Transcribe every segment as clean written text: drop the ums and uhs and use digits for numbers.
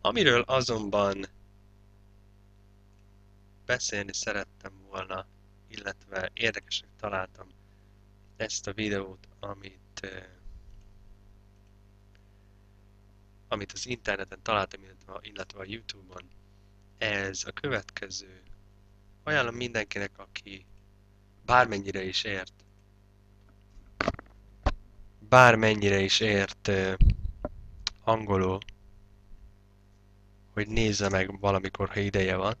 Amiről azonban beszélni szerettem volna, illetve érdekesnek találtam ezt a videót, amit az interneten találtam, illetve a YouTube-on. Ez a következő. Ajánlom mindenkinek, aki bármennyire is ért, bármennyire is ért angolul, hogy nézze meg valamikor, ha ideje van.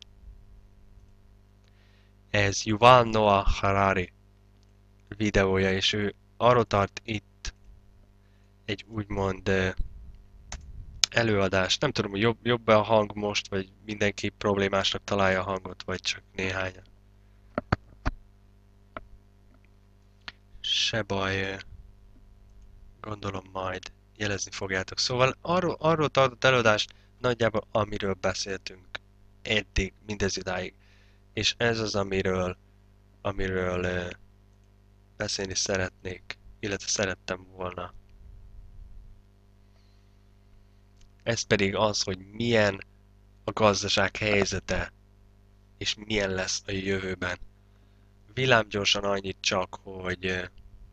Ez Yuval Noah Harari videója, és ő arról tart itt egy úgymond előadást. Nem tudom, hogy jobb-e a hang most, vagy mindenki problémásnak találja a hangot, vagy csak néhányan. Se baj, gondolom majd jelezni fogjátok. Szóval arról tartott előadást nagyjából, amiről beszéltünk eddig, mindez idáig. És ez az, amiről beszélni szeretnék, illetve szerettem volna. Ez pedig az, hogy milyen a gazdaság helyzete, és milyen lesz a jövőben. Villámgyorsan annyit csak, hogy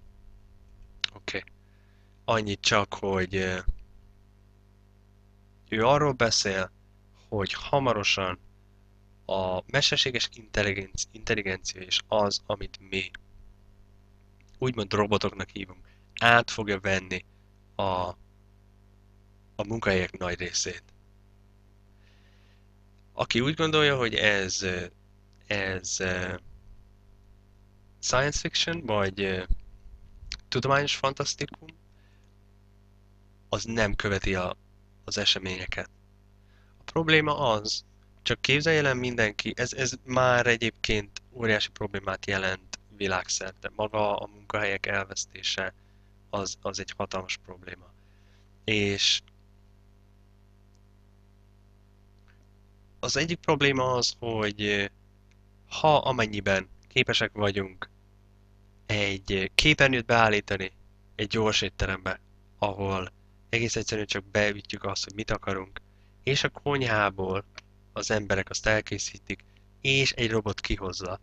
ő arról beszél, hogy hamarosan a mesterséges intelligencia és az, amit mi úgymond robotoknak hívunk, át fogja venni a munkahelyek nagy részét. Aki úgy gondolja, hogy ez science fiction, vagy tudományos fantasztikum, az nem követi az eseményeket. A probléma az, csak képzelje el mindenki, ez már egyébként óriási problémát jelent világszerte. Maga a munkahelyek elvesztése az egy hatalmas probléma. És az egyik probléma az, hogy ha amennyiben képesek vagyunk egy képernyőt beállítani egy gyors étterembe, ahol egész egyszerűen csak beütjük azt, hogy mit akarunk, és a konyhából az emberek azt elkészítik, és egy robot kihozza.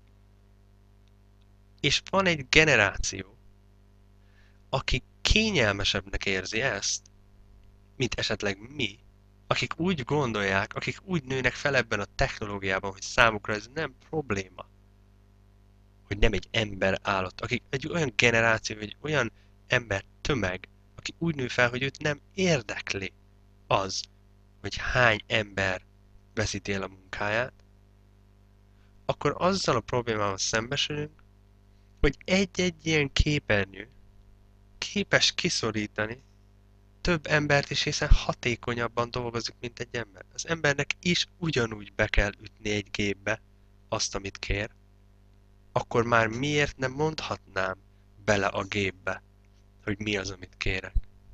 És van egy generáció, aki kényelmesebbnek érzi ezt, mint esetleg mi, akik úgy gondolják, akik úgy nőnek fel ebben a technológiában, hogy számukra ez nem probléma, hogy nem egy ember állott, akik egy olyan generáció, egy olyan ember tömeg, aki úgy nő fel, hogy őt nem érdekli az, hogy hány ember veszíti el a munkáját, akkor azzal a problémával szembesülünk, hogy egy-egy ilyen képernyő képes kiszorítani több embert is, hiszen hatékonyabban dolgozik, mint egy ember. Az embernek is ugyanúgy be kell ütni egy gépbe azt, amit kér, akkor már miért nem mondhatnám bele a gépbe, hogy mi az, amit kérek.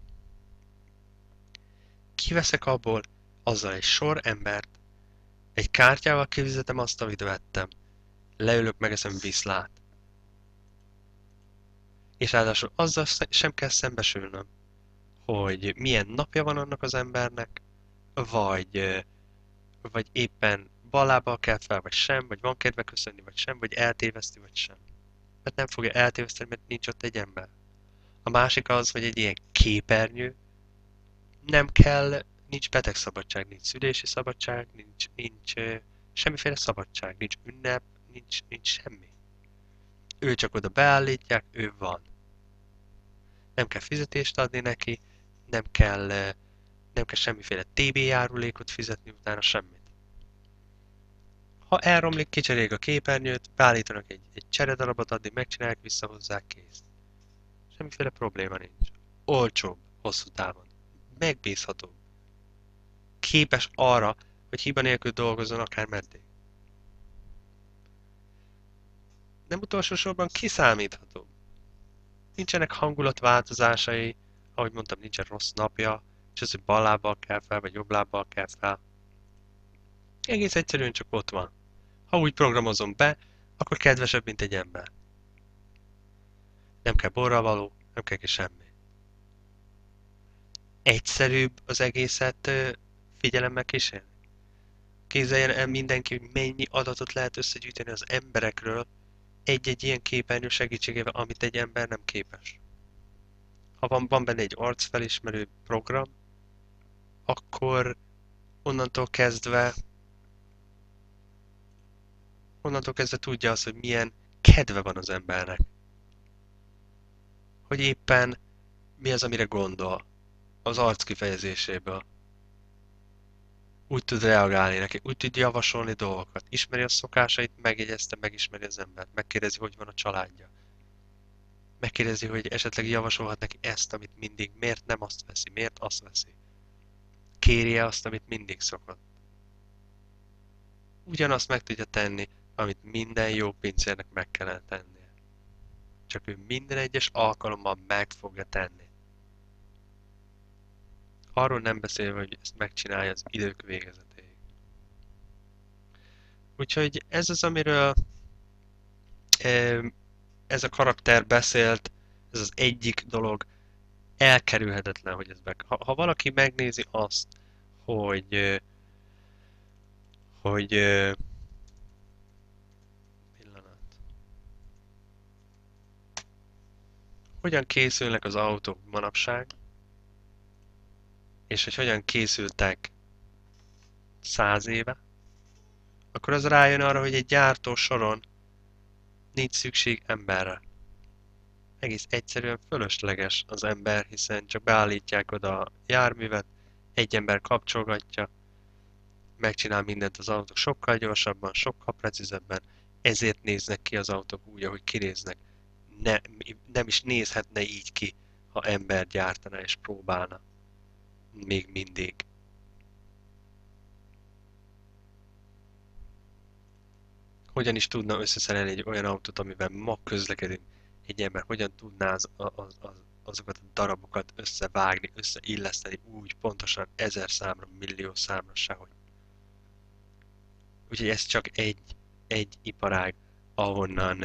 Kiveszek abból azzal egy sor embert, egy kártyával kifizetem azt, amit vettem, leülök, megeszem, viszlát. És ráadásul azzal sem kell szembesülnöm, hogy milyen napja van annak az embernek, vagy éppen ballábbal kelt fel, vagy sem, vagy van kedve köszönni, vagy sem, vagy eltéveszti, vagy sem. Mert nem fogja eltéveszteni, mert nincs ott egy ember. A másik az, hogy egy ilyen képernyő, nem kell, nincs betegszabadság, nincs szülési szabadság, nincs semmiféle szabadság, nincs ünnep, nincs semmi. Ő csak oda beállítják, ő van. Nem kell fizetést adni neki, nem kell semmiféle TB járulékot fizetni utána, semmit. Ha elromlik, kicserélik a képernyőt, beállítanak egy cseredarabot, addig megcsinálják, visszahozzák, kész. Semmiféle probléma nincs. Olcsóbb, hosszú távon. Megbízhatóbb. Képes arra, hogy hiba nélkül dolgozzon akár meddig. Nem utolsó sorban kiszámítható. Nincsenek hangulatváltozásai, ahogy mondtam, nincsen rossz napja, és az, hogy bal lábbal kell fel, vagy jobb lábbal kell fel. Egész egyszerűen csak ott van. Ha úgy programozom be, akkor kedvesebb, mint egy ember. Nem kell borravaló, nem kell ki semmi. Egyszerűbb az egészet figyelemmel kísérni. Képzeljen el mindenki, hogy mennyi adatot lehet összegyűjteni az emberekről egy-egy ilyen képernyő segítségével, amit egy ember nem képes. Ha van benne egy arcfelismerő program, akkor onnantól kezdve tudja azt, hogy milyen kedve van az embernek. Hogy éppen mi az, amire gondol az arc kifejezéséből. Úgy tud reagálni neki, úgy tud javasolni dolgokat. Ismeri a szokásait, megjegyezte, megismeri az embert. Megkérdezi, hogy van a családja. Megkérdezi, hogy esetleg javasolhat neki ezt, amit mindig. Miért nem azt veszi? Miért azt veszi? Kérje azt, amit mindig szokott. Ugyanazt meg tudja tenni, amit minden jó pincérnek meg kellene tennie. Csak ő minden egyes alkalommal meg fogja tenni. Arról nem beszélve, hogy ezt megcsinálja az idők végezetéig. Úgyhogy ez az, amiről ez a karakter beszélt, ez az egyik dolog, elkerülhetetlen, hogy ez meg. Ha valaki megnézi azt, hogy pillanat. Hogyan készülnek az autók manapság, és hogy hogyan készültek 100 éve, akkor az rájön arra, hogy egy gyártó soron nincs szükség emberre. Egész egyszerűen fölösleges az ember, hiszen csak beállítják oda a járművet, egy ember kapcsolgatja, megcsinál mindent az autók sokkal gyorsabban, sokkal precízebben, ezért néznek ki az autók úgy, ahogy kinéznek. Nem is nézhetne így ki, ha ember gyártana és próbálna. Még mindig. Hogyan is tudna összeszerelni egy olyan autót, amivel ma közlekedünk egy ember? Hogyan tudná azokat a darabokat összevágni, összeilleszteni úgy pontosan 1000 számra, millió számra sehogy. Úgyhogy ez csak egy iparág, ahonnan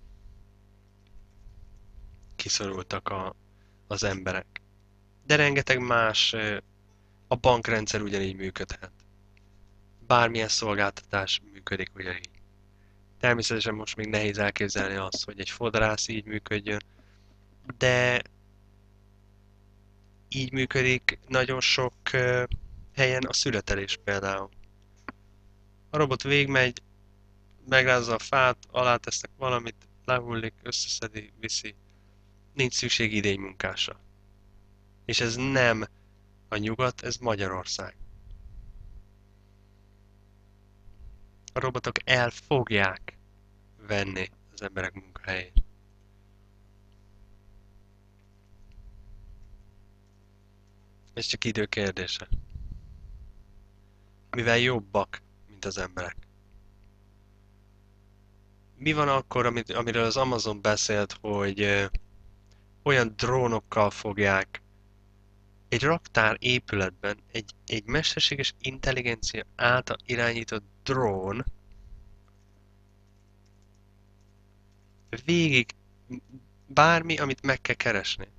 kiszorultak az emberek. De rengeteg más, a bankrendszer ugyanígy működhet. Bármilyen szolgáltatás működik ugyanígy. Természetesen most még nehéz elképzelni azt, hogy egy fodrász így működjön, de így működik nagyon sok helyen a születelés például. A robot végigmegy, megrázza a fát, alátesznek valamit, lehullik, összeszedi, viszi. Nincs szükség idénymunkásra. És ez nem a nyugat, ez Magyarország. A robotok el fogják venni az emberek munkahelyét. Ez csak idő kérdése. Mivel jobbak, mint az emberek. Mi van akkor, amiről az Amazon beszélt, hogy olyan drónokkal fogják egy raktár épületben egy mesterséges intelligencia által irányított drón végig bármi, amit meg kell keresni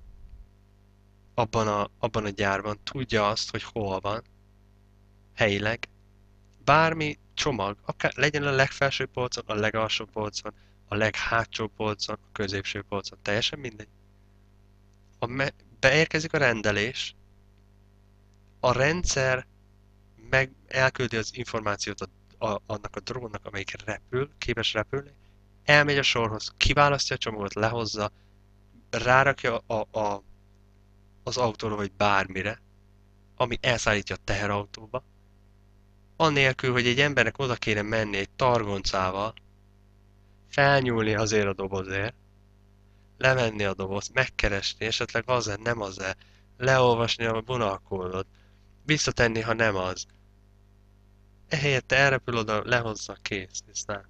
abban a gyárban, tudja azt, hogy hol van, helyileg, bármi csomag, akár legyen a legfelső polcon, a legalsó polcon, a leghátsó polcon, a középső polcon, teljesen mindegy. Beérkezik a rendelés, a rendszer elküldi az információt annak a drónnak, amelyik képes repülni, elmegy a sorhoz, kiválasztja a csomagot, lehozza, rárakja az autóra vagy bármire, ami elszállítja a teherautóba, annélkül, hogy egy embernek oda kéne menni egy targoncával, felnyúlni azért a dobozért, levenni a dobozt, megkeresni, esetleg az-e, nem az-e, leolvasni a vonalkódot, visszatenni, ha nem az. Ehelyett elrepül oda, lehozza, kész, aztán.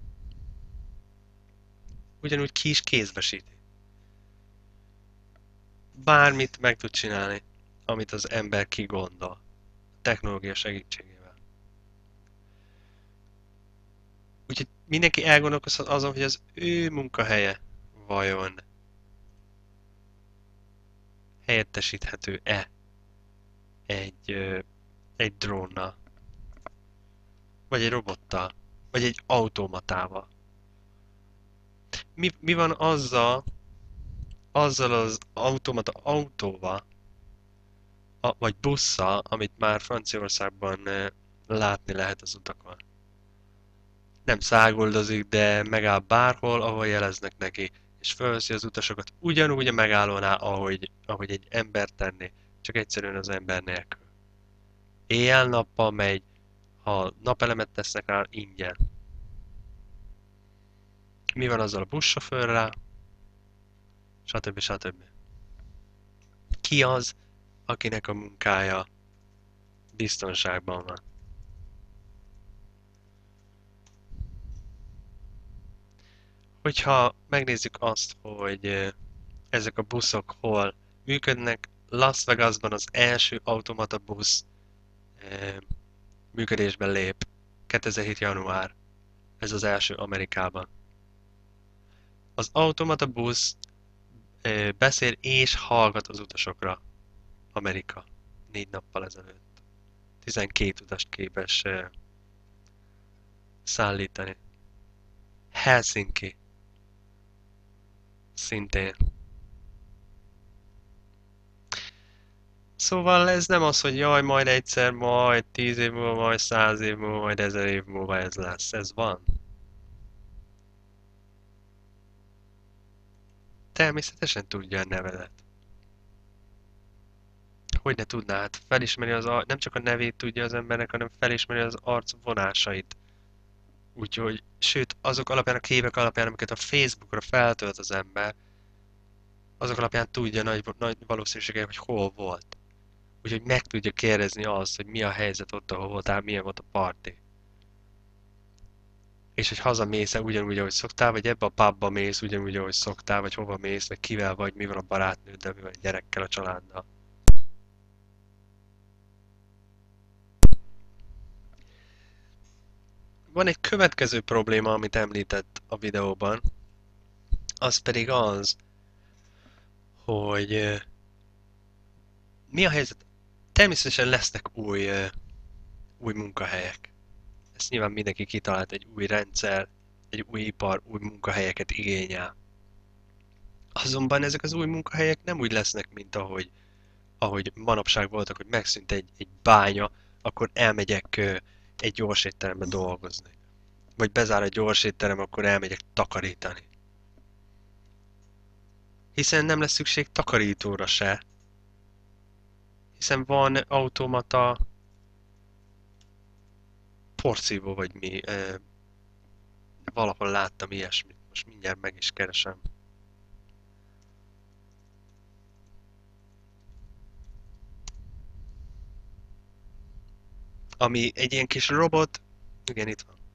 Ugyanúgy ki is kézbesíti. Bármit meg tud csinálni, amit az ember kigondol. A technológia segítségével. Úgyhogy mindenki elgondolkozhat azon, hogy az ő munkahelye vajon helyettesíthető-e egy egy drónnal, vagy egy robottal, vagy egy automatával. Mi van azzal az automata autóval, vagy busszal, amit már Franciaországban látni lehet az utakon? Nem száguldozik, de megáll bárhol, ahol jeleznek neki, és fölveszi az utasokat ugyanúgy a megállónál, ahogy egy ember tenné, csak egyszerűen az ember nélkül. Éjjel-nappal megy, ha napelemet tesznek rá, ingyen. Mi van azzal a buszsofőrrel? Stb. Stb. Ki az, akinek a munkája biztonságban van? Hogyha megnézzük azt, hogy ezek a buszok hol működnek, Las Vegasban az első automata busz működésben lép. 2007. január. Ez az első Amerikában. Az automata busz beszél és hallgat az utasokra. Amerika. 4 nappal ezelőtt. 12 utast képes szállítani. Helsinki. Szintén. Szóval ez nem az, hogy jaj, majd egyszer, majd 10 év múlva, majd 100 év múlva, majd 1000 év múlva ez lesz. Ez van. Természetesen tudja a nevedet. Hogy ne tudná? Hát felismeri nem csak a nevét tudja az embernek, hanem felismeri az arc vonásait. Úgyhogy, sőt, azok alapján, a képek alapján, amiket a Facebookra feltölt az ember, azok alapján tudja nagy valószínűséggel, hogy hol volt. Úgyhogy meg tudja kérdezni azt, hogy mi a helyzet ott, ahol voltál, milyen volt a parti. És hogy hazamész-e ugyanúgy, ahogy szoktál, vagy ebbe a pubba mész ugyanúgy, ahogy szoktál, vagy hova mész, vagy kivel vagy, mi van a barátnőddel, mi van a gyerekkel, a családdal. Van egy következő probléma, amit említett a videóban, az pedig az, hogy mi a helyzet? Természetesen lesznek új munkahelyek. Ezt nyilván mindenki kitalált, egy új rendszer, egy új ipar, új munkahelyeket igényel. Azonban ezek az új munkahelyek nem úgy lesznek, mint ahogy manapság voltak, hogy megszűnt egy bánya, akkor elmegyek egy gyorsétterembe dolgozni. Vagy bezár a gyorsétterem, akkor elmegyek takarítani. Hiszen nem lesz szükség takarítóra se. Hiszen van automata porszívó, vagy mi. Valahol láttam ilyesmit. Most mindjárt meg is keresem. Ami egy ilyen kis robot. Igen, itt van.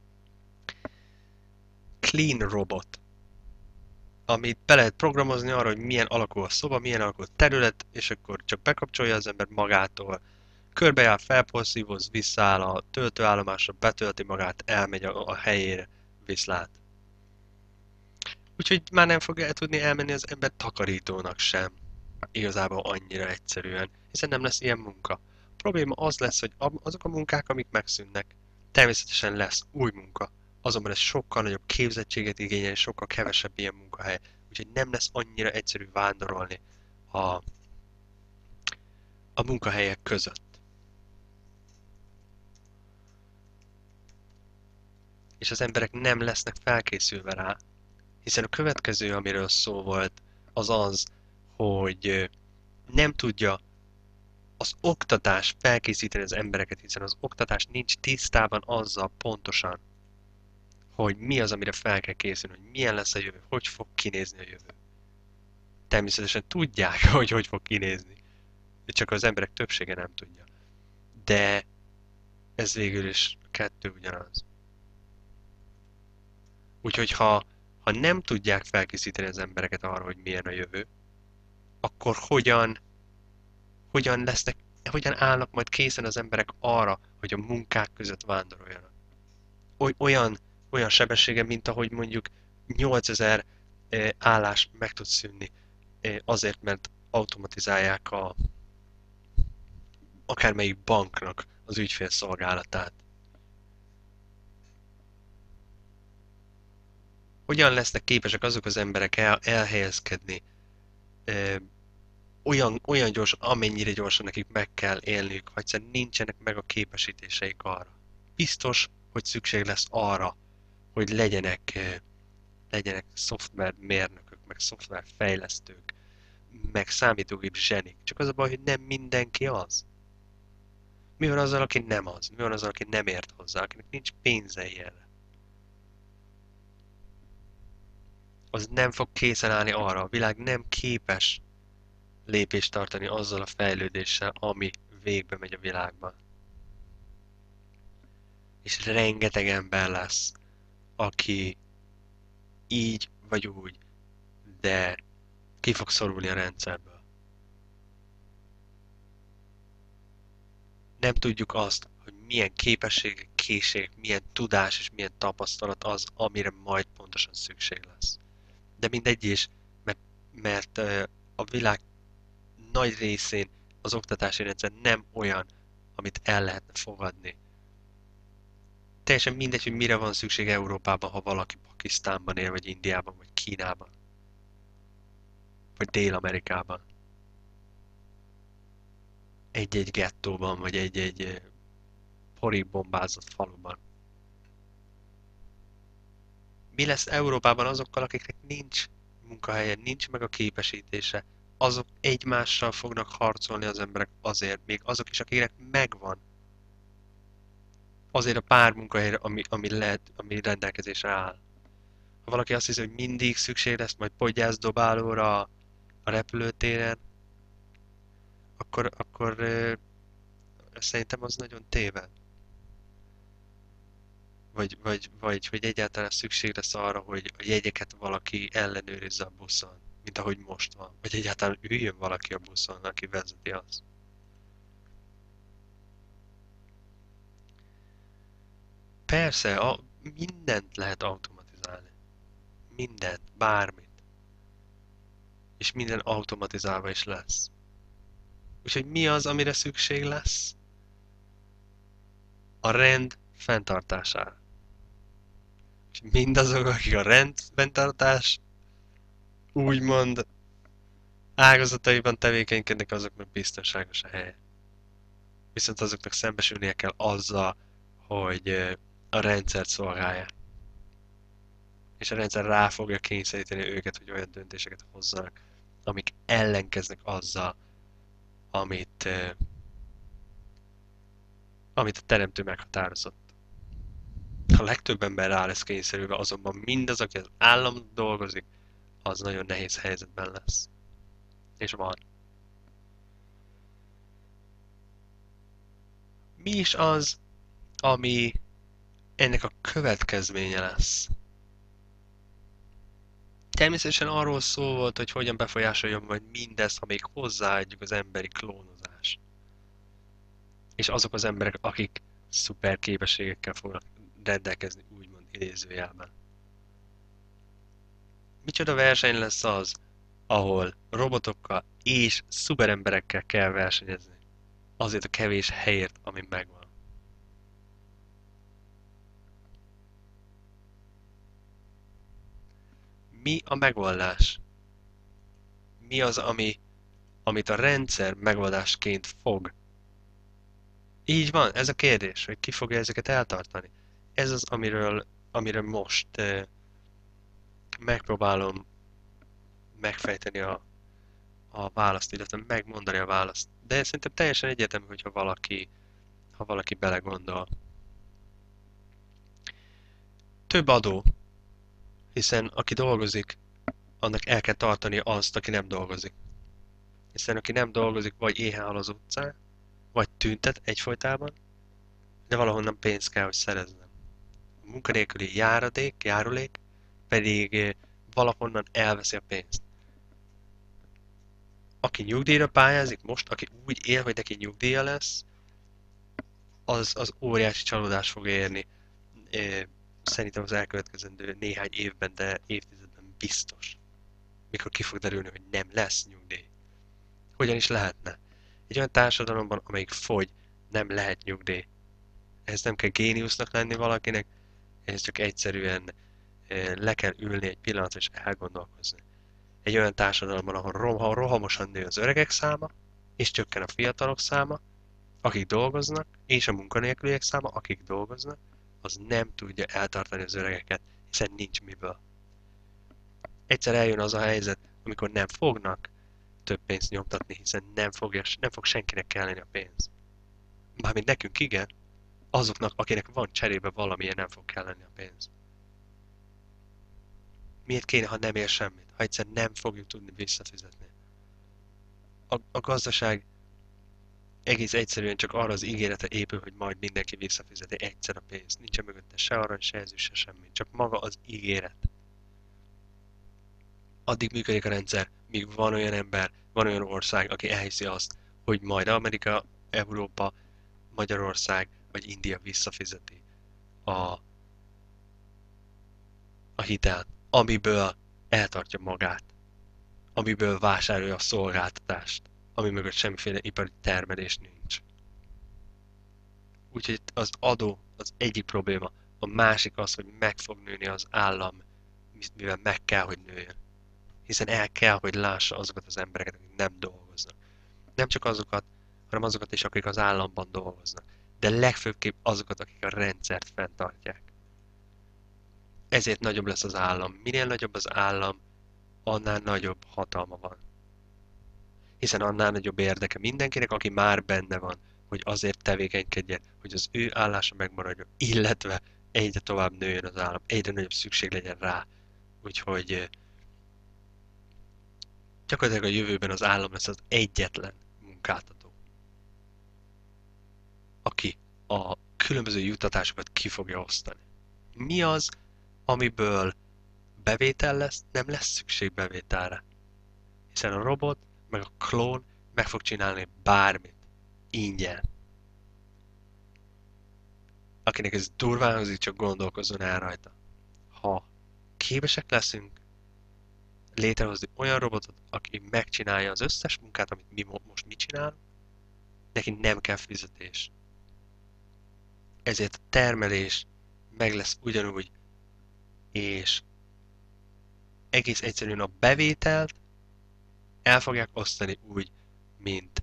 Clean robot. Amit be lehet programozni arra, hogy milyen alakú a szoba, milyen alakú a terület, és akkor csak bekapcsolja az ember magától. Körbejár, felporszívoz, visszaáll a töltőállomásra, betölti magát, elmegy a helyére, viszlát. Úgyhogy már nem fog el tudni elmenni az ember takarítónak sem. Igazából annyira egyszerűen, hiszen nem lesz ilyen munka. A probléma az lesz, hogy azok a munkák, amik megszűnnek, természetesen lesz új munka, azonban ez sokkal nagyobb képzettséget igényel, és sokkal kevesebb ilyen munkahely. Úgyhogy nem lesz annyira egyszerű vándorolni a munkahelyek között. És az emberek nem lesznek felkészülve rá, hiszen a következő, amiről szó volt, az az, hogy nem tudja az oktatás felkészíteni az embereket, hiszen az oktatás nincs tisztában azzal pontosan, hogy mi az, amire fel kell készülni, hogy milyen lesz a jövő, hogy fog kinézni a jövő. Természetesen tudják, hogy fog kinézni, csak az emberek többsége nem tudja. De ez végül is kettő ugyanaz. Úgyhogy ha nem tudják felkészíteni az embereket arra, hogy milyen a jövő, akkor hogyan állnak majd készen az emberek arra, hogy a munkák között vándoroljanak. Olyan sebességen, mint ahogy mondjuk 8000 állás meg tud szűnni azért, mert automatizálják akármelyik banknak az ügyfélszolgálatát. Hogyan lesznek képesek azok az emberek elhelyezkedni olyan gyorsan, amennyire gyorsan nekik meg kell élniük, ha egyszerűen nincsenek meg a képesítéseik arra. Biztos, hogy szükség lesz arra, hogy legyenek szoftvermérnökök, meg szoftverfejlesztők, meg számítógép zsenik. Csak az a baj, hogy nem mindenki az. Mi van azzal, aki nem az? Mi van azzal, aki nem ért hozzá, akinek nincs pénze erre? Az nem fog készen állni arra, a világ nem képes lépést tartani azzal a fejlődéssel, ami végbe megy a világban. És rengeteg ember lesz, aki így vagy úgy, de ki fog szorulni a rendszerből. Nem tudjuk azt, hogy milyen képességek, készségek, milyen tudás és milyen tapasztalat az, amire majd pontosan szükség lesz. De mindegy is, mert a világ nagy részén az oktatási rendszer nem olyan, amit el lehetne fogadni. Teljesen mindegy, hogy mire van szükség Európában, ha valaki Pakisztánban él, vagy Indiában, vagy Kínában, vagy Dél-Amerikában. Egy-egy gettóban, vagy egy-egy porig bombázott faluban. Mi lesz Európában azokkal, akiknek nincs munkahelye, nincs meg a képesítése? Azok egymással fognak harcolni az emberek azért, még azok is, akiknek megvan. Azért a pár munkahelyre, ami rendelkezésre áll. Ha valaki azt hiszi, hogy mindig szükség lesz majd podgyászdobálóra a repülőtéren, akkor szerintem az nagyon téved. Vagy hogy egyáltalán szükség lesz arra, hogy a jegyeket valaki ellenőrizze a buszon, mint ahogy most van. Vagy egyáltalán üljön valaki a buszon, aki vezeti azt. Persze, mindent lehet automatizálni. Mindent, bármit. És minden automatizálva is lesz. Úgyhogy mi az, amire szükség lesz? A rend fenntartására. És mindazok, akik a rend fenntartás úgymond ágazataiban tevékenykednek, azoknak biztonságos a helye. Viszont azoknak szembesülnie kell azzal, hogy a rendszert szolgálják. És a rendszer rá fogja kényszeríteni őket, hogy olyan döntéseket hozzanak, amik ellenkeznek azzal, amit a teremtő meghatározott. A legtöbb ember rá lesz kényszerülve, azonban mindaz, aki az állam dolgozik, az nagyon nehéz helyzetben lesz. És van. Mi is az, ami ennek a következménye lesz? Természetesen arról szó volt, hogy hogyan befolyásolja majd mindezt, ha még hozzáadjuk az emberi klónozást. És azok az emberek, akik szuper képességekkel fognak rendelkezni, úgymond idézőjelben. Micsoda verseny lesz az, ahol robotokkal és szuperemberekkel kell versenyezni. Azért a kevés helyért, ami megvan. Mi a megoldás? Mi az, amit a rendszer megoldásként fog? Így van, ez a kérdés, hogy ki fogja ezeket eltartani. Ez az, amiről most megpróbálom megfejteni a választ, illetve megmondani a választ. De szerintem teljesen egyetemű, hogyha ha valaki belegondol. Több adó, hiszen aki dolgozik, annak el kell tartani azt, aki nem dolgozik. Hiszen aki nem dolgozik, vagy éhen hal az utcán, vagy tüntet egyfolytában, de valahonnan pénzt kell, hogy szerezzen. A munkanélküli járulék pedig valahonnan elveszi a pénzt. Aki nyugdíjra pályázik most, aki úgy él, hogy neki nyugdíja lesz, az óriási csalódás fog érni. Szerintem az elkövetkezendő néhány évben, de évtizedben biztos. Mikor ki fog derülni, hogy nem lesz nyugdíj. Hogyan is lehetne? Egy olyan társadalomban, amelyik fogy, nem lehet nyugdíj. Ez nem kell géniusznak lenni valakinek, ez csak egyszerűen le kell ülni egy pillanatra és elgondolkozni. Egy olyan társadalomban, ahol rohamosan nő az öregek száma, és csökken a fiatalok száma, akik dolgoznak, és a munkanélküliek száma, akik dolgoznak, az nem tudja eltartani az öregeket, hiszen nincs miből. Egyszer eljön az a helyzet, amikor nem fognak több pénzt nyomtatni, hiszen nem fog senkinek kelleni a pénz. Mármint nekünk igen, azoknak, akinek van cserébe valamilyen nem fog kelleni a pénz. Miért kéne, ha nem ér semmit? Ha egyszer nem fogjuk tudni visszafizetni. A gazdaság egész egyszerűen csak arra az ígérete épül, hogy majd mindenki visszafizeti egyszer a pénzt. Nincsen mögötte se arany, se ezüst, se semmi. Csak maga az ígéret. Addig működik a rendszer, míg van olyan ember, van olyan ország, aki elhiszi azt, hogy majd Amerika, Európa, Magyarország vagy India visszafizeti a hitelt, amiből eltartja magát, amiből vásárolja a szolgáltatást, ami mögött semmiféle ipari termelés nincs. Úgyhogy az adó az egyik probléma, a másik az, hogy meg fog nőni az állam, mivel meg kell, hogy nőjön. Hiszen el kell, hogy lássa azokat az embereket, akik nem dolgoznak. Nem csak azokat, hanem azokat is, akik az államban dolgoznak. De legfőképp azokat, akik a rendszert fenntartják. Ezért nagyobb lesz az állam. Minél nagyobb az állam, annál nagyobb hatalma van. Hiszen annál nagyobb érdeke mindenkinek, aki már benne van, hogy azért tevékenykedjen, hogy az ő állása megmaradjon, illetve egyre tovább nőjön az állam, egyre nagyobb szükség legyen rá. Úgyhogy gyakorlatilag a jövőben az állam lesz az egyetlen munkáltató, aki a különböző juttatásokat ki fogja osztani. Mi az, amiből bevétel lesz, nem lesz szükség bevételre. Hiszen a robot, meg a klón meg fog csinálni bármit. Ingyen. Akinek ez durván hangzik, csak gondolkozzon el rajta. Ha képesek leszünk létrehozni olyan robotot, aki megcsinálja az összes munkát, amit mi csinálunk, neki nem kell fizetés. Ezért a termelés meg lesz ugyanúgy, és egész egyszerűen a bevételt el fogják osztani úgy, mint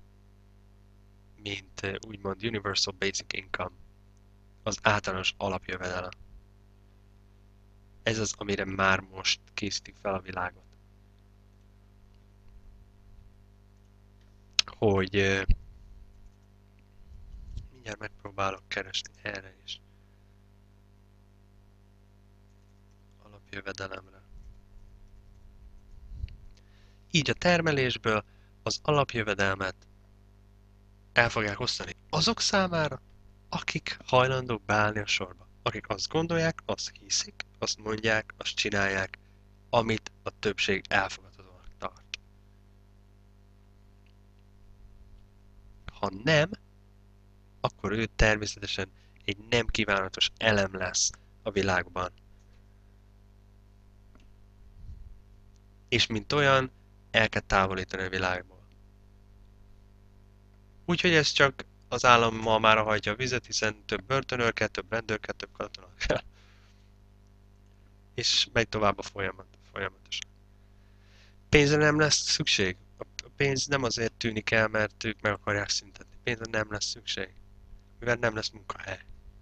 úgymond Universal Basic Income, az általános alapjövedelem. Ez az, amire már most készítik fel a világot. Hogy mindjárt megpróbálok keresni erre is. Alapjövedelemre. Így a termelésből az alapjövedelmet el fogják osztani azok számára, akik hajlandók beállni a sorba. Akik azt gondolják, azt hiszik, azt mondják, azt csinálják, amit a többség elfogadhatónak tart. Ha nem, akkor ő természetesen egy nem kívánatos elem lesz a világban. És mint olyan, el kell távolítani a világból. Úgyhogy ez csak az állam ma már hajtja a vizet, hiszen több börtönőr kell, több rendőr kell, több katona kell. És megy tovább a folyamatosan. Pénzre nem lesz szükség. A pénz nem azért tűnik el, mert ők meg akarják szüntetni. Pénzre nem lesz szükség. Mivel nem lesz munkahely.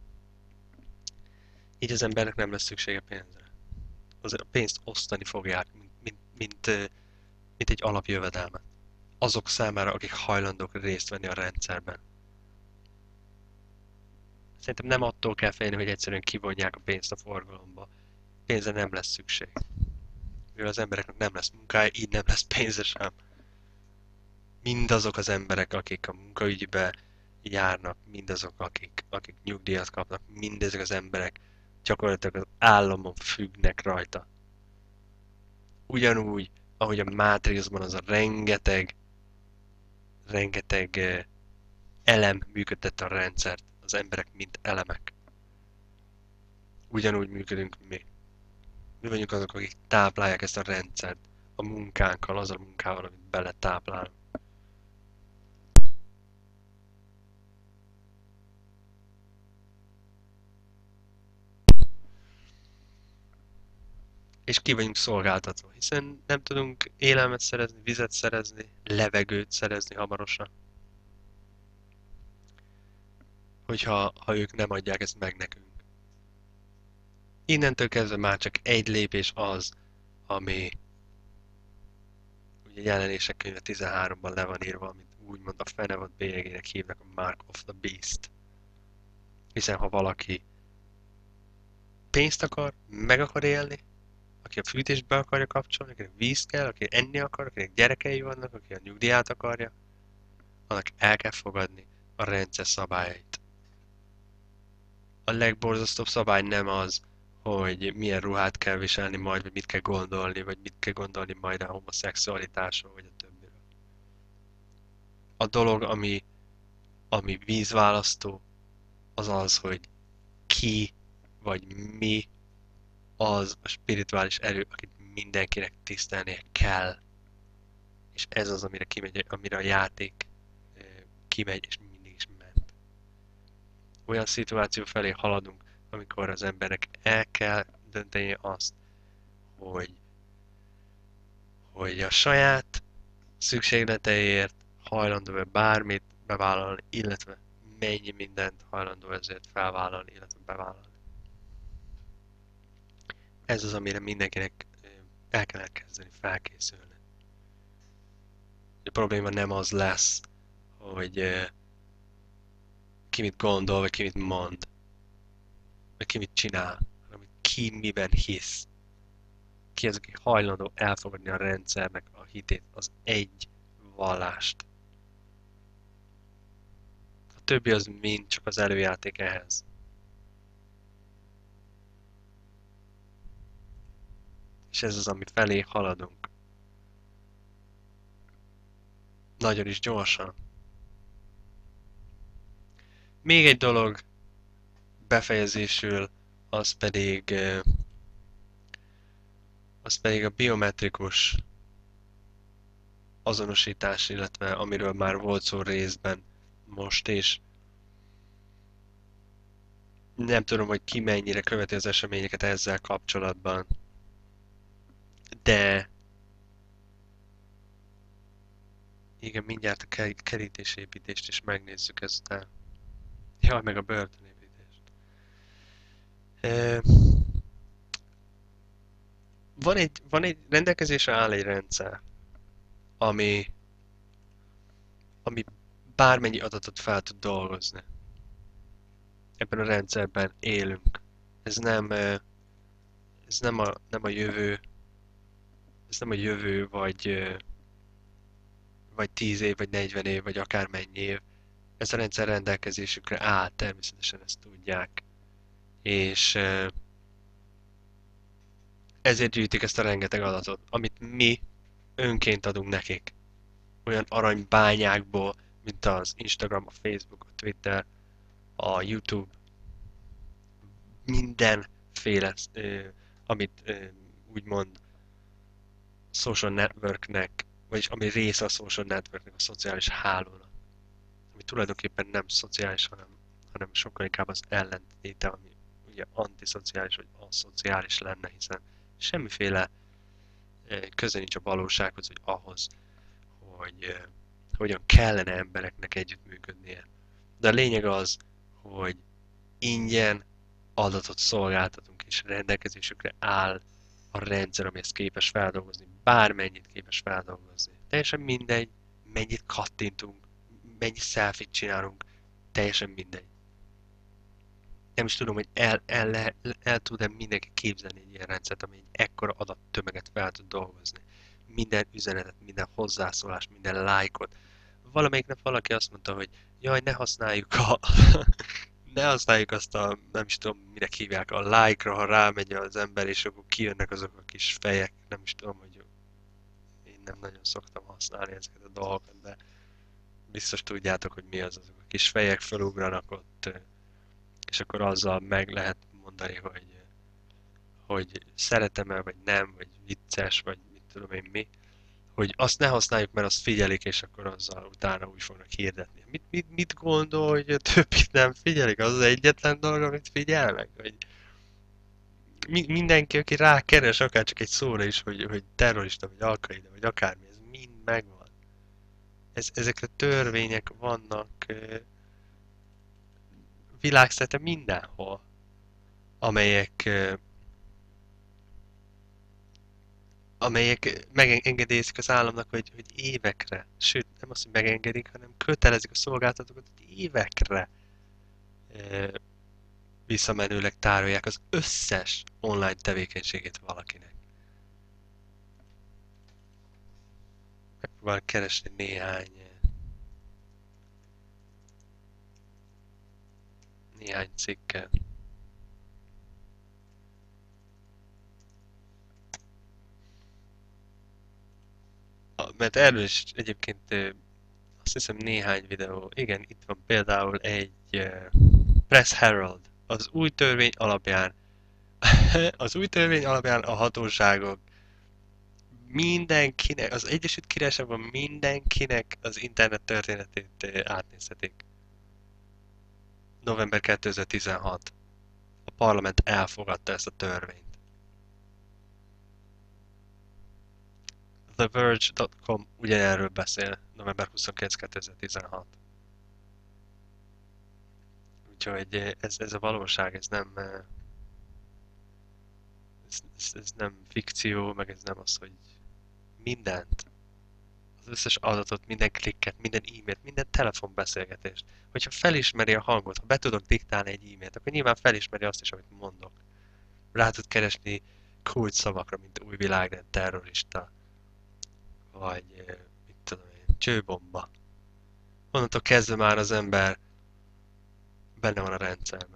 Így az embernek nem lesz szüksége pénzre. A pénzt osztani fogják, mint egy alapjövedelmet. Azok számára, akik hajlandók részt venni a rendszerben. Szerintem nem attól kell félni, hogy egyszerűen kivonják a pénzt a forgalomba. Pénzre nem lesz szükség. Mivel az embereknek nem lesz munkája, így nem lesz pénze sem. Mindazok az emberek, akik a munkaügybe járnak, mindazok, akik nyugdíjat kapnak, mindezek az emberek gyakorlatilag az államon függnek rajta. Ugyanúgy, ahogy a Matrixban az a rengeteg elem működtette a rendszert, az emberek mint elemek. Ugyanúgy működünk mi. Mi vagyunk azok, akik táplálják ezt a rendszert a munkánkkal, azzal a munkával, amit beletáplálunk. és ki vagyunk szolgáltatva, hiszen nem tudunk élelmet szerezni, vizet szerezni, levegőt szerezni hamarosan, ha ők nem adják ezt meg nekünk. Innentől kezdve már csak egy lépés az, ami ugye Jelenések könyve 13-ban le van írva, amit úgymond a fenevad bélyegének hívnak, a Mark of the Beast. Hiszen ha valaki pénzt akar, meg akar élni, aki a fűtést be akarja kapcsolni, akinek víz kell, aki enni akar, akinek gyerekei vannak, aki a nyugdíját akarja, annak el kell fogadni a rendszer szabályait. A legborzasztóbb szabály nem az, hogy milyen ruhát kell viselni majd, vagy mit kell gondolni, vagy mit kell gondolni majd a homoszexualitásról, vagy a többiről. A dolog, ami vízválasztó, az az, hogy ki vagy mi az a spirituális erő, akit mindenkinek tisztelnie kell. És ez az, amire a játék kimegy, és mindig is ment. Olyan szituáció felé haladunk, amikor az embernek el kell dönteni azt, hogy a saját szükségleteiért hajlandó-e bármit bevállalni, illetve mennyi mindent hajlandó ezért felvállalni, illetve bevállalni. Ez az, amire mindenkinek el kell elkezdeni felkészülni. A probléma nem az lesz, hogy ki mit gondol, vagy ki mit mond, vagy ki mit csinál, hanem ki miben hisz. Ki az, aki hajlandó elfogadni a rendszernek a hitét, az egy vallást. A többi az mind csak az előjáték ehhez. És ez az, ami felé haladunk. Nagyon is gyorsan. Még egy dolog befejezésül, az pedig a biometrikus azonosítás, illetve amiről már volt szó részben most is. Nem tudom, hogy ki mennyire követi az eseményeket ezzel kapcsolatban, de igen, mindjárt a kerítésépítést is megnézzük ezután. Jaj, meg a börtönépítést. Van egy rendelkezésre áll egy rendszer, ami bármennyi adatot fel tud dolgozni. Ebben a rendszerben élünk. Ez nem a jövő, ez nem a jövő, vagy 10 év, vagy 40 év, vagy akármennyi év. Ez a rendszer rendelkezésükre áll, természetesen ezt tudják. És ezért gyűjtik ezt a rengeteg adatot, amit mi önként adunk nekik. Olyan aranybányákból, mint az Instagram, a Facebook, a Twitter, a YouTube, mindenféle, amit úgymond social networknek, vagyis ami része a social networknek, a szociális hálónak, ami tulajdonképpen nem szociális, hanem sokkal inkább az ellentéte, ami ugye antiszociális vagy aszociális lenne, hiszen semmiféle köze nincs a valósághoz, vagy ahhoz, hogy hogyan kellene embereknek együttműködnie. De a lényeg az, hogy ingyen adatot szolgáltatunk, és rendelkezésükre áll a rendszer, ami ezt képes feldolgozni, bármennyit képes feldolgozni. Teljesen mindegy, mennyit kattintunk, mennyi selfie-t csinálunk, teljesen mindegy. Nem is tudom, hogy el tud-e mindenki képzelni egy ilyen rendszert, ami egy ekkora adattömeget fel tud dolgozni. Minden üzenetet, minden hozzászólást, minden lájkot. Valamelyik nap valaki azt mondta, hogy jaj, ne használjuk ne használjuk azt a, nem is tudom, minek hívják, a like-ra, ha rámegy az ember, és akkor kijönnek azok a kis fejek, nem is tudom, hogy én nem nagyon szoktam használni ezeket a dolgokat, de biztos tudjátok, hogy mi az, azok a kis fejek felugranak ott, és akkor azzal meg lehet mondani, hogy szeretem-e, vagy nem, vagy vicces, vagy mit tudom én mi, hogy azt ne használjuk, mert azt figyelik, és akkor azzal utána úgy fognak hirdetni. Mit gondol, hogy a többit nem figyelik? Az az egyetlen dolog, amit figyelnek? Mindenki, aki rákeres, akár csak egy szóra is, hogy terrorista, vagy alkaida, vagy akármi, ez mind megvan. Ezek a törvények vannak világszerte mindenhol, amelyek, amelyek megengedélyezik az államnak, hogy évekre, sőt nem azt, hogy megengedik, hanem kötelezik a szolgáltatókat, hogy évekre visszamenőleg tárolják az összes online tevékenységét valakinek. Megpróbálok keresni néhány cikket. Mert erről is egyébként azt hiszem néhány videó. Igen, itt van például egy Press Herald. Az új törvény alapján az új törvény alapján a hatóságok mindenkinek, az Egyesült Királyságban mindenkinek az internet történetét átnézhetik. November 2016. A parlament elfogadta ezt a törvényt. TheVerge.com ugyanerről beszél, november 29. 2016. Úgyhogy ez a valóság, ez nem fikció, meg ez nem az, hogy mindent, az összes adatot, minden klikket, minden e-mailt, minden telefonbeszélgetést. Hogyha felismeri a hangot, ha be tudok diktálni egy e-mailt, akkor nyilván felismeri azt is, amit mondok. Rá tud keresni kulcsszavakra, mint új világrend, terrorista, vagy mit tudom én, csőbomba. Onnantól kezdve már az ember benne van a rendszerben.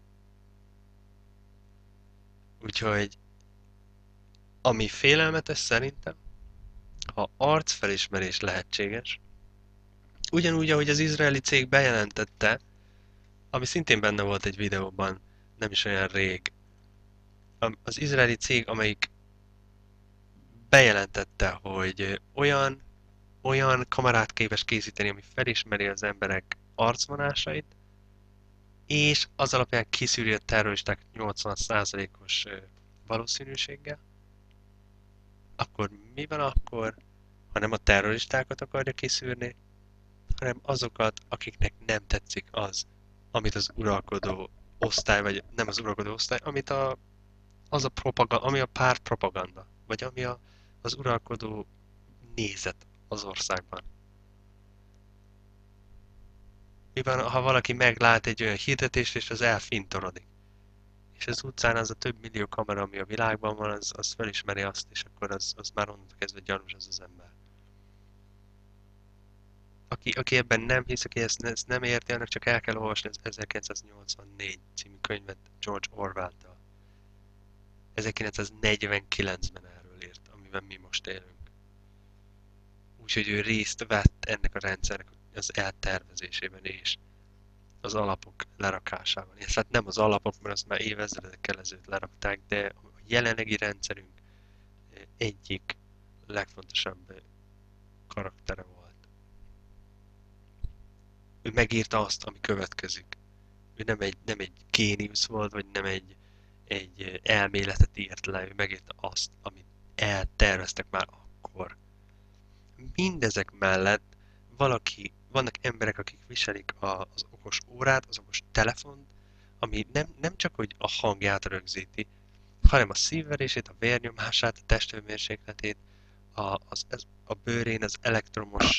Úgyhogy ami félelmetes szerintem, ha arcfelismerés lehetséges, ugyanúgy, ahogy az izraeli cég bejelentette, ami szintén benne volt egy videóban, nem is olyan rég, az izraeli cég, amelyik bejelentette, hogy olyan kamerát képes készíteni, ami felismeri az emberek arcvonásait, és az alapján kiszűri a terroristák 80%-os valószínűséggel, akkor mi van akkor, ha nem a terroristákat akarja kiszűrni, hanem azokat, akiknek nem tetszik az, amit az uralkodó osztály, vagy nem az uralkodó osztály, ami a párt propaganda, vagy ami az uralkodó nézet az országban. Mi van, ha valaki meglát egy olyan hirdetést, és az elfintorodik? És az utcán az a több millió kamera, ami a világban van, az felismeri azt, és akkor az már onnantól kezdve gyanús az ember. Aki ebben nem hisz, aki ezt nem érti, annak csak el kell olvasni az 1984 című könyvet George Orwell-től. 1949-ben erről írt, amiben mi most élünk. Úgyhogy ő részt vett ennek a rendszernek az eltervezésében és az alapok lerakásában. És hát nem az alapok, mert azt már évezredekkel ezelőtt lerakták, de a jelenlegi rendszerünk egyik legfontosabb karaktere volt. Ő megírta azt, ami következik. Ő nem egy géniusz volt, vagy nem egy elméletet írt le, ő megírta azt, amit elterveztek már akkor. Mindezek mellett vannak emberek, akik viselik az okos órát, az okos telefont, ami nem csak hogy a hangját rögzíti, hanem a szívverését, a vérnyomását, a testhőmérsékletét, a bőrén az elektromos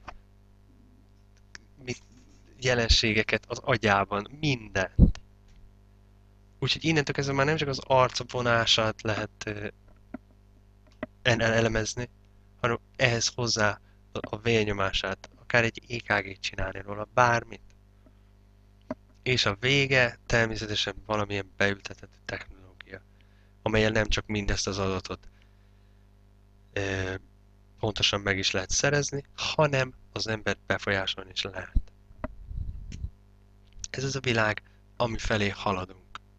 jelenségeket az agyában, mindent. Úgyhogy innentől kezdve már nem csak az arcvonását lehet elemezni, hanem ehhez hozzá a vérnyomását, akár egy EKG-t csinálni róla, bármit. És a vége természetesen valamilyen beültetett technológia, amellyel nem csak mindezt az adatot pontosan meg is lehet szerezni, hanem az embert befolyásolni is lehet. Ez az a világ, ami felé haladunk.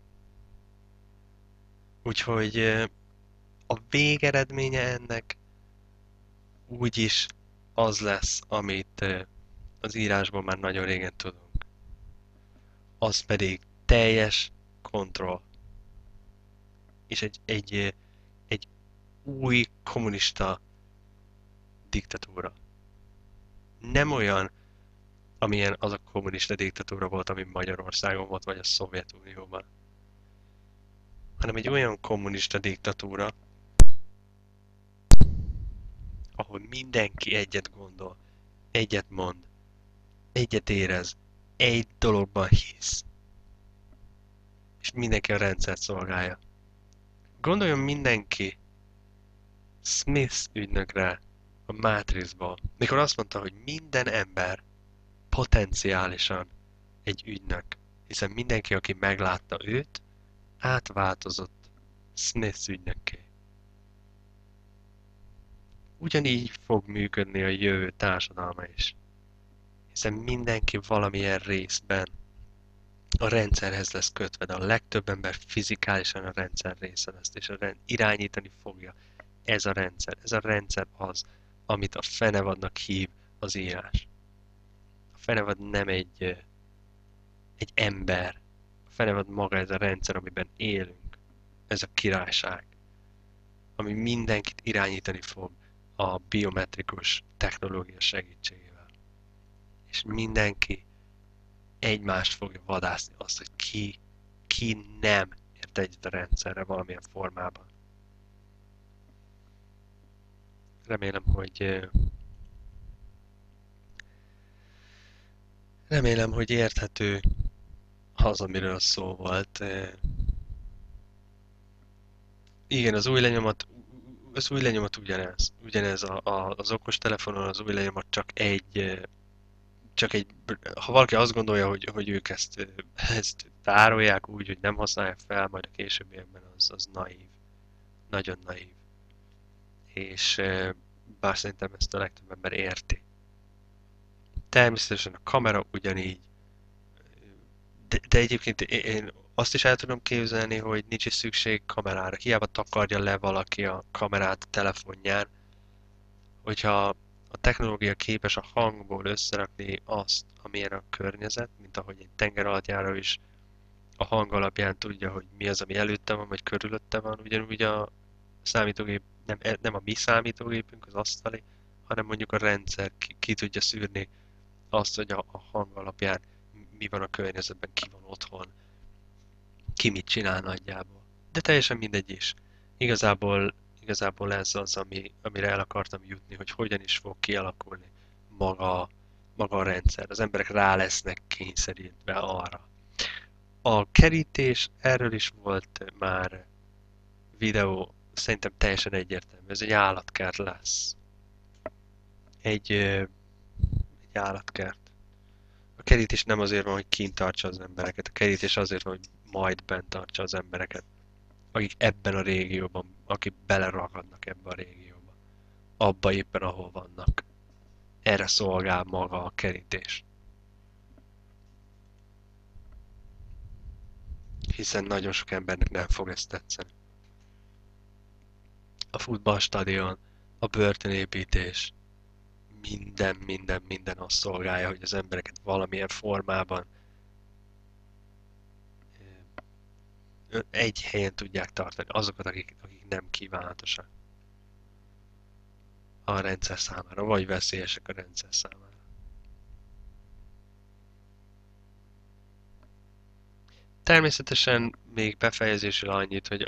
Úgyhogy a végeredménye ennek úgyis az lesz, amit az írásból már nagyon régen tudunk. Az pedig teljes kontroll. és egy új kommunista diktatúra. Nem olyan, amilyen az a kommunista diktatúra volt, ami Magyarországon volt, vagy a Szovjetunióban, hanem egy olyan kommunista diktatúra, ahol mindenki egyet gondol, egyet mond, egyet érez, egy dologban hisz, és mindenki a rendszert szolgálja. Gondoljon mindenki Smith ügynökre a Matrixból, mikor azt mondta, hogy minden ember potenciálisan egy ügynök, hiszen mindenki, aki meglátta őt, átváltozott Smith ügynökké. Ugyanígy fog működni a jövő társadalma is, hiszen mindenki valamilyen részben a rendszerhez lesz kötve, de a legtöbb ember fizikálisan a rendszer része lesz, és irányítani fogja ez a rendszer. Ez a rendszer az, amit a fenevadnak hív az írás. A fenevad nem egy ember. A fenevad maga ez a rendszer, amiben élünk. Ez a királyság, ami mindenkit irányítani fog a biometrikus technológia segítségével. És mindenki egymást fogja vadászni azt, hogy ki nem ért egyet a rendszerre valamilyen formában. Remélem, hogy érthető az, amiről szó volt. Igen, az új lenyomat ugyanez. Ugyanez az okostelefonon az új lenyomat ha valaki azt gondolja, hogy ők ezt tárolják úgy, hogy nem használják fel, majd a későbbiekben az naív. Nagyon naív. És bár szerintem ezt a legtöbb ember érti. Természetesen a kamera ugyanígy, de egyébként én azt is el tudom képzelni, hogy nincs is szükség kamerára. Hiába takarja le valaki a kamerát a telefonján, hogyha a technológia képes a hangból összerakni azt, amilyen a környezet, mint ahogy egy tengeralattjáró is a hang alapján tudja, hogy mi az, ami előtte van, vagy körülötte van, ugyanúgy a számítógép, nem a mi számítógépünk, az asztali, hanem mondjuk a rendszer ki tudja szűrni azt, hogy a hang alapján mi van a környezetben, ki van otthon, ki mit csinál nagyjából. De teljesen mindegy is. Igazából ez az, amire el akartam jutni, hogy hogyan is fog kialakulni maga a rendszer. Az emberek rá lesznek kényszerítve arra. A kerítés, erről is volt már videó, szerintem teljesen egyértelmű. Ez egy állatkert lesz. Egy állatkert. A kerítés nem azért van, hogy kint tartsa az embereket. A kerítés azért van, hogy majd bent tartsa az embereket. Akik ebben a régióban, akik beleragadnak ebbe a régióba. Abba éppen, ahol vannak. Erre szolgál maga a kerítés. Hiszen nagyon sok embernek nem fog ezt tetszeni. A futballstadion, a börtönépítés, minden azt szolgálja, hogy az embereket valamilyen formában egy helyen tudják tartani. Azokat, akik nem kívánatosak a rendszer számára, vagy veszélyesek a rendszer számára. Természetesen még befejezésül annyit, hogy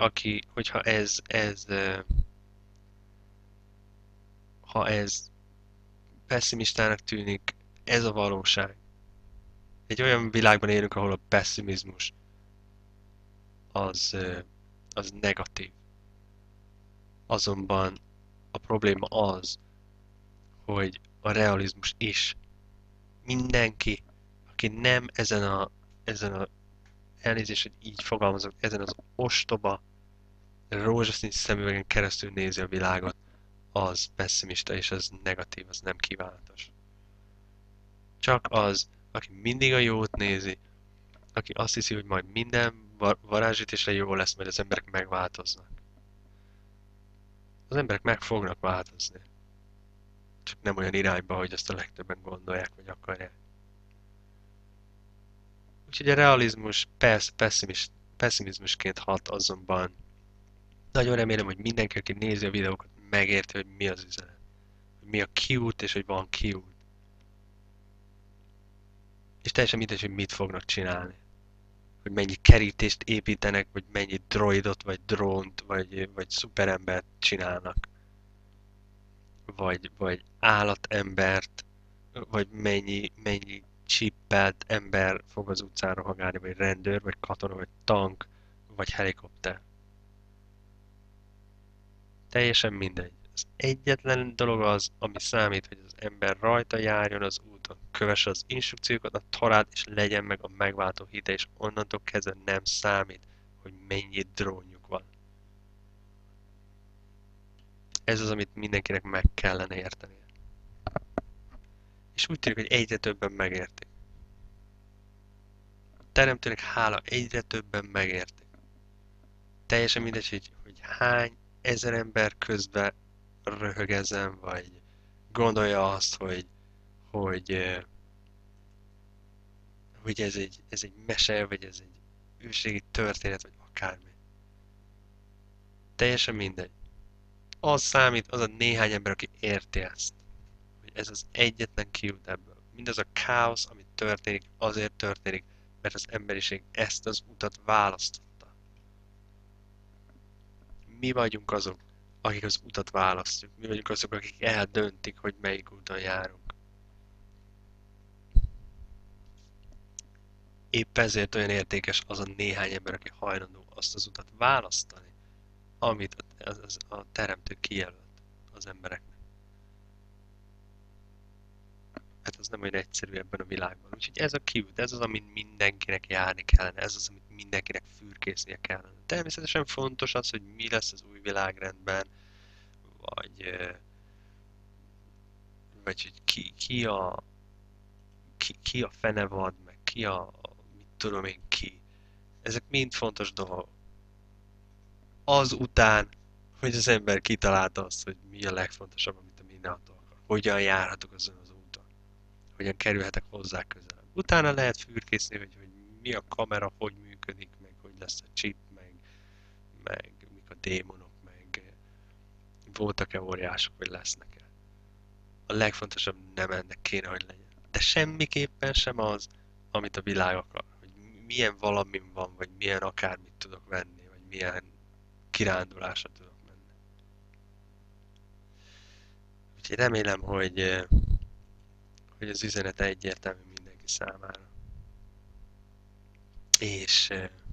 ha ez pessimistának tűnik, ez a valóság. Egy olyan világban élünk, ahol a pessimizmus az negatív. Azonban a probléma az, hogy a realizmus is. Mindenki, aki nem ezen a elnézést, hogy így fogalmazok, ezen az ostoba, rózsaszín szemüvegen keresztül nézi a világot, az pessimista és az negatív, az nem kívánatos. Csak az, aki mindig a jót nézi, aki azt hiszi, hogy majd minden varázsütésre jó lesz, mert az emberek megváltoznak. Az emberek meg fognak változni. Csak nem olyan irányba, hogy ezt a legtöbben gondolják, vagy akarják. Úgyhogy a realizmus pessimizmusként hat, azonban Nagyon remélem, hogy mindenki, aki nézi a videókat, megérti, hogy mi az üzenet. Hogy mi a kiút, és hogy van kiút. És teljesen mindegy, hogy mit fognak csinálni. Hogy mennyi kerítést építenek, vagy mennyi droidot, vagy drónt, vagy szuperembert csinálnak. Vagy állatembert, vagy mennyi csippelt ember fog az utcán rohangálni, vagy rendőr, vagy katona, vagy tank, vagy helikopter. Teljesen mindegy. Az egyetlen dolog az, ami számít, hogy az ember rajta járjon az úton, kövesse az instrukciókat, a torát, és legyen meg a megváltó hite, és onnantól kezdve nem számít, hogy mennyi drónjuk van. Ez az, amit mindenkinek meg kellene értenie. És úgy tűnik, hogy egyre többen megértik. A teremtőnek hála, egyre többen megértik. Teljesen mindegy, hogy hány ezer ember közben röhög ezen, vagy gondolja azt, hogy hogy ez egy mese, vagy ez egy őségi történet, vagy akármi. Teljesen mindegy. Az számít, az a néhány ember, aki érti ezt. Hogy ez az egyetlen kiút ebből. Mindaz a káosz, ami történik, azért történik, mert az emberiség ezt az utat választotta. Mi vagyunk azok, akik az utat választjuk. Mi vagyunk azok, akik eldöntik, hogy melyik úton járunk. Épp ezért olyan értékes az a néhány ember, aki hajlandó azt az utat választani, amit a teremtő kijelölt az embereknek. Hát az nem olyan egyszerű ebben a világban. Úgyhogy ez a kiút, ez az, amin mindenkinek járni kellene, ez az, amit mindenkinek fürkésznie kellene. Természetesen fontos az, hogy mi lesz az új világrendben, vagy, vagy hogy ki a fenevad, meg ki a mit tudom én ki. Ezek mind fontos dolgok. Azután, hogy az ember kitalálta azt, hogy mi a legfontosabb, amit a mindenható akar. Hogyan járhatok azon az úton. Hogyan kerülhetek hozzá közelebb. Utána lehet fürkészni, hogy mi a kamera, hogy működik, meg hogy lesz a chip, meg mik a démonok, meg voltak-e óriások, vagy lesznek-e. A legfontosabb nem ennek kéne, hogy legyen. De semmiképpen sem az, amit a világ akar. Hogy milyen valamim van, vagy milyen akármit tudok venni, vagy milyen kirándulásra tudok menni. Úgyhogy remélem, hogy az üzenet egyértelmű mindenki számára. És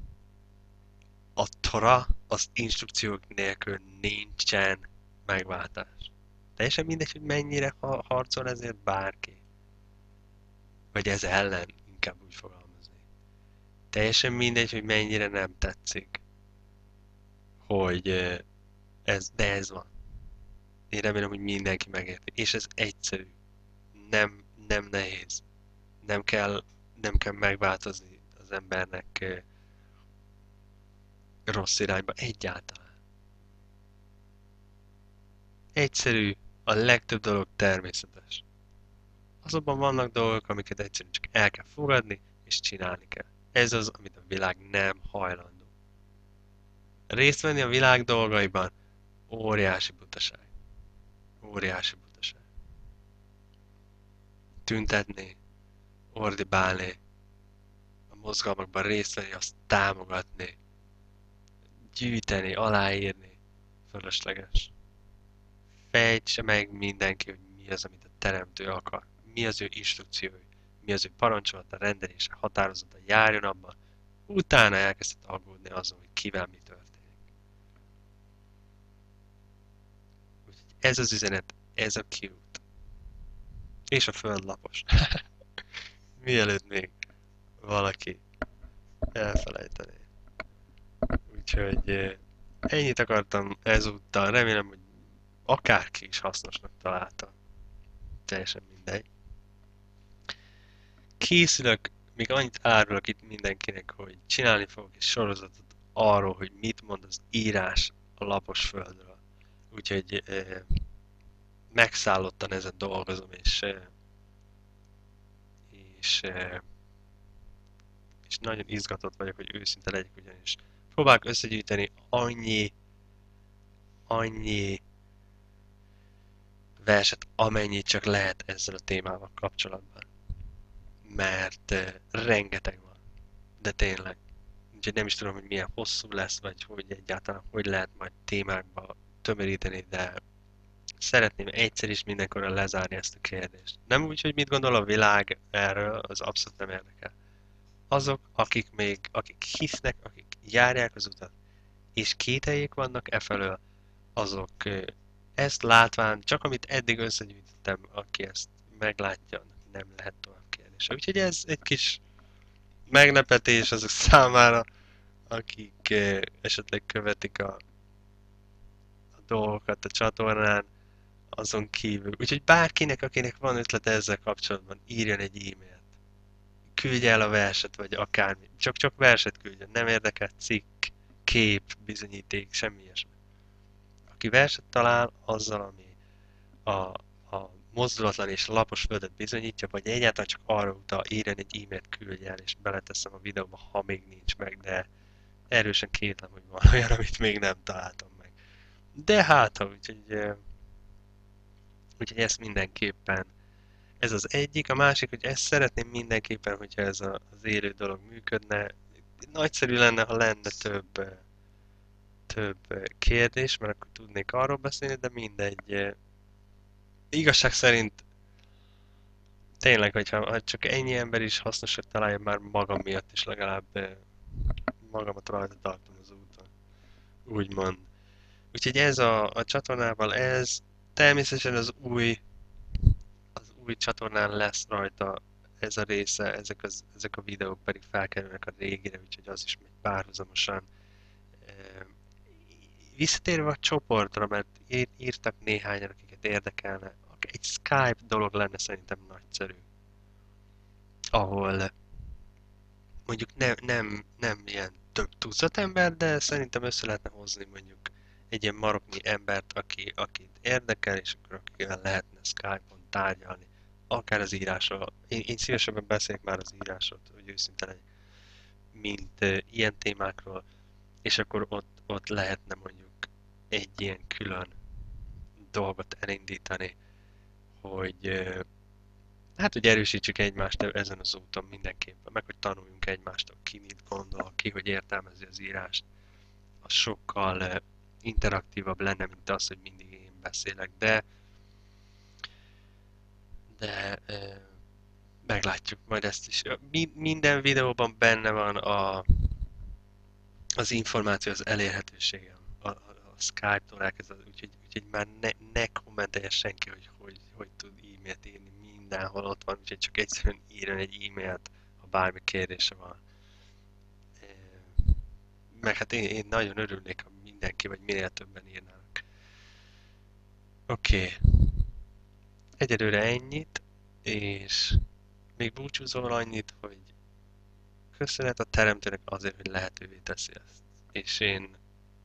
a Tora az instrukciók nélkül nincsen megváltás. Teljesen mindegy, hogy mennyire harcol ezért bárki. Vagy ez ellen, inkább úgy fogalmazni. Teljesen mindegy, hogy mennyire nem tetszik, hogy de ez van. Én remélem, hogy mindenki megérti. És ez egyszerű. Nem nehéz. Nem kell, nem kell megváltozni az embernek rossz irányba egyáltalán. Egyszerű, a legtöbb dolog természetes. Azonban vannak dolgok, amiket egyszerűen csak el kell fogadni, és csinálni kell. Ez az, amit a világ nem hajlandó. Részt venni a világ dolgaiban óriási butaság. Óriási butaság. Tüntetni, ordibálni, a mozgalmakban részt venni, azt támogatni, gyűjteni, aláírni, fölösleges. Fejtse meg mindenki, hogy mi az, amit a teremtő akar. Mi az ő instrukciói, mi az ő parancsolata, rendelése, határozata, járjon abban. Utána elkezdett aggódni azon, hogy kivel mi történik. Úgyhogy ez az üzenet, ez a kiút. És a föld lapos. Mielőtt még valaki elfelejtené. Úgyhogy ennyit akartam ezúttal. Remélem, hogy akárki is hasznosnak találta. Teljesen mindegy. Készülök, még annyit árulok itt mindenkinek, hogy csinálni fogok egy sorozatot arról, hogy mit mond az írás a lapos földről. Úgyhogy megszállottan ezen dolgozom, és nagyon izgatott vagyok, hogy őszinte legyek, ugyanis próbálok összegyűjteni annyi annyi verset, amennyit csak lehet ezzel a témával kapcsolatban. Mert rengeteg van. De tényleg. Úgyhogy nem is tudom, hogy milyen hosszú lesz, vagy hogy egyáltalán hogy lehet majd témákba tömöríteni, de szeretném egyszer is mindenkorra lezárni ezt a kérdést. Nem úgy, hogy mit gondol a világ erről, az abszolút nem érdekel. Azok, akik hisznek, akik járják az utat, és kételjék vannak e felől, azok ezt látván, csak amit eddig összegyűjtöttem, aki ezt meglátja, nem lehet tovább kérdése. Úgyhogy ez egy kis meglepetés azok számára, akik esetleg követik a dolgokat a csatornán, azon kívül. Úgyhogy bárkinek, akinek van ötlete ezzel kapcsolatban, írjon egy e-mailt. Küldje el a verset, vagy akármi. Csak verset küldjön. Nem érdekel cikk, kép, bizonyíték, semmi ilyesmi. Aki verset talál, azzal, ami a mozdulatlan és lapos földet bizonyítja, vagy egyáltalán csak arra utal, írjon egy e-mailt, küldje el, és beleteszem a videóba, ha még nincs meg, de erősen kétlem, hogy van olyan, amit még nem találtam meg. De hát, úgyhogy ezt mindenképpen, ez az egyik. A másik, hogy ezt szeretném mindenképpen, hogyha ez az élő dolog működne. Nagyszerű lenne, ha lenne több kérdés, mert akkor tudnék arról beszélni, de mindegy. Igazság szerint tényleg, hogyha csak ennyi ember is hasznosat találja, már magam miatt is legalább magamat rajta tartom az úton. Úgymond. Úgyhogy ez a csatornával ez, természetesen az új csatornán lesz rajta ez a része, ezek a videók pedig felkerülnek a régire, úgyhogy az is megy párhuzamosan. Visszatérve a csoportra, mert írtak néhányan, akiket érdekelne, egy Skype dolog lenne szerintem nagyszerű, ahol mondjuk nem ilyen több tucat ember, de szerintem össze lehetne hozni mondjuk egy ilyen maroknyi embert, akit érdekel, és akkor akivel lehetne Skype-on tárgyalni, akár az írásról. Én szívesebben beszélek már az írásról, hogy őszinte legyek, mint ilyen témákról, és akkor ott lehetne mondjuk egy ilyen külön dolgot elindítani, hogy hogy erősítsük egymást ezen az úton mindenképpen, meg hogy tanuljunk egymástól, ki mit gondol, ki hogy értelmezi az írást. Az sokkal interaktívabb lenne, mint az, hogy mindig én beszélek, de meglátjuk majd ezt is. Minden videóban benne van az információ, az elérhetőségem. A Skype-tól elkezdve, úgyhogy már ne kommentelje senki, hogy tud e-mailt írni. Mindenhol ott van, úgyhogy csak egyszerűen írjon egy e-mailt, ha bármi kérdése van. Meg hát én nagyon örülnék, ha mindenki, vagy minél többen írnának. Oké. Egyelőre ennyit, és még búcsúzol annyit, hogy köszönet a Teremtőnek azért, hogy lehetővé teszi ezt. És én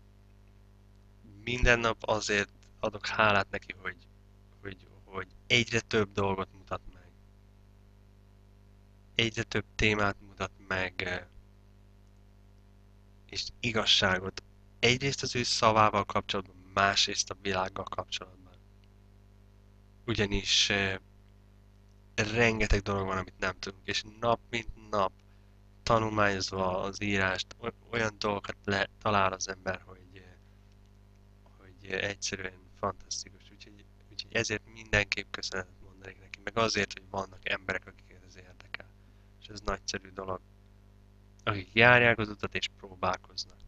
minden nap azért adok hálát neki, hogy egyre több dolgot mutat meg. Egyre több témát mutat meg, és igazságot. Egyrészt az ő szavával kapcsolatban, másrészt a világgal kapcsolatban. Ugyanis rengeteg dolog van, amit nem tudunk, és nap mint nap tanulmányozva az írást, olyan dolgokat talál az ember, hogy egyszerűen fantasztikus. Úgyhogy ezért mindenképp köszönetet mondanék neki, meg azért, hogy vannak emberek, akiket ez érdekel. És ez nagyszerű dolog. Akik járják az utat és próbálkoznak.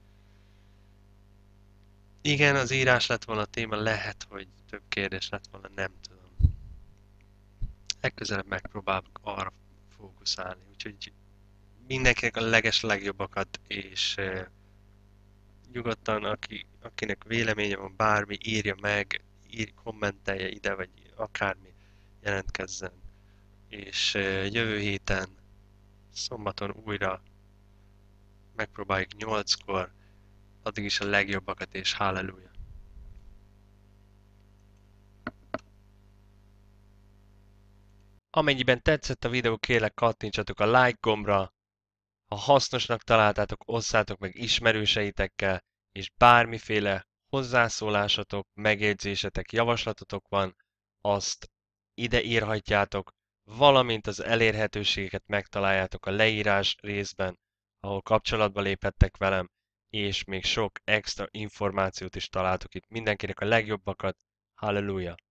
Igen, az írás lett volna a téma, lehet, hogy több kérdés lett volna, nem tudom. Legközelebb megpróbálok arra fókuszálni, úgyhogy mindenkinek a legjobbakat, és nyugodtan, akinek véleménye van, bármi, írja meg, kommentelje ide, vagy akármi, jelentkezzen. És jövő héten, szombaton újra megpróbáljuk 8-kor, addig is a legjobbakat, és halleluja! Amennyiben tetszett a videó, kérlek kattintsatok a like gombra, ha hasznosnak találtátok, osszátok meg ismerőseitekkel, és bármiféle hozzászólásatok, megjegyzésetek, javaslatotok van, azt ide írhatjátok, valamint az elérhetőségeket megtaláljátok a leírás részben, ahol kapcsolatba léphettek velem, és még sok extra információt is találtok itt. Mindenkinek a legjobbakat. Halleluja!